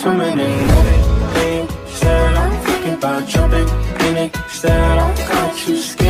swimming in it. Said I'm thinking about jumping in it. Said I got you scared.